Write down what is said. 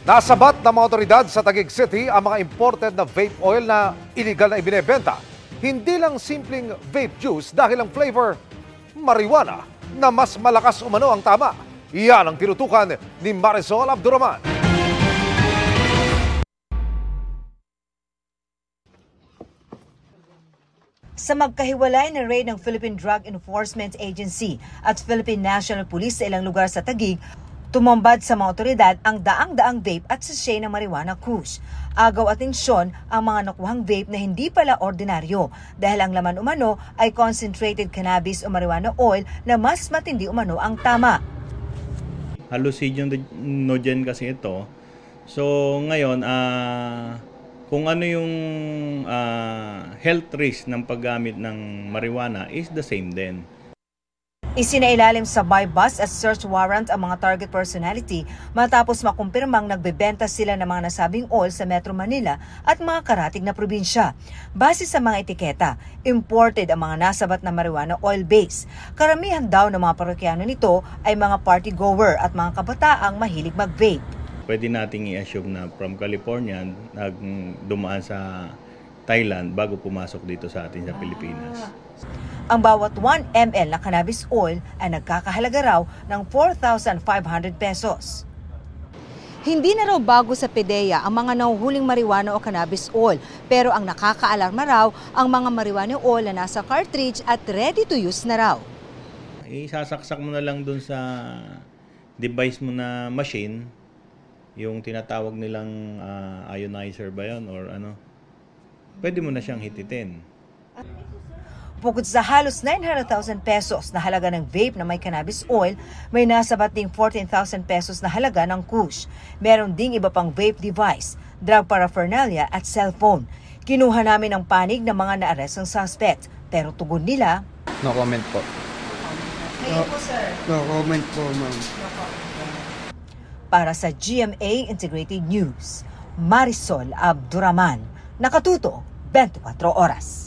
Nasabat ng mga otoridad sa Taguig City ang mga imported na vape oil na iligal na ibinebenta. Hindi lang simpleng vape juice dahil ang flavor, marijuana, na mas malakas umano ang tama. Iyan ang tinutukan ni Marisol Abduraman. Sa magkahiwalay na raid ng Philippine Drug Enforcement Agency at Philippine National Police sa ilang lugar sa Taguig, tumambad sa mga otoridad ang daang-daang vape at sachet ng marijuana kush. Agaw atensyon ang mga nakuhang vape na hindi pala ordinaryo dahil ang laman umano ay concentrated cannabis o marijuana oil na mas matindi umano ang tama. Hallucinogen kasi ito. So ngayon, kung ano yung health risk ng paggamit ng marijuana is the same din. Isinailalim sa buy-bust at search warrant ang mga target personality matapos makumpirmang nagbebenta sila ng mga nasabing oil sa Metro Manila at mga karatig na probinsya. Base sa mga etiketa, imported ang mga nasabat na marijuana oil base. Karamihan daw ng mga parokyano nito ay mga party-goer at mga kabataang mahilig mag-vape. Pwede nating i-assume na from California dumaan sa Thailand bago pumasok dito sa atin sa Pilipinas. Ang bawat 1 ml na cannabis oil ay nagkakahalaga raw ng 4,500 pesos. Hindi na raw bago sa PDEA ang mga nahuhuling marijuana o cannabis oil, pero ang nakakaalarma raw ang mga marijuana oil na nasa cartridge at ready to use na raw. Isasaksak mo na lang dun sa device mo na machine, yung tinatawag nilang ionizer ba yun or ano, pwede mo na siyang hititin. Bukod sa halos 900,000 pesos na halaga ng vape na may cannabis oil, may nasabat ding 14,000 pesos na halaga ng kush. Meron ding iba pang vape device, drug paraphernalia at cellphone. Kinuha namin ang panig ng mga naarestong suspect, pero tugon nila, No comment po. Kayo po, sir. No comment po, ma'am. Para sa GMA Integrated News, Marisol Abduraman, nakatuto 24 oras.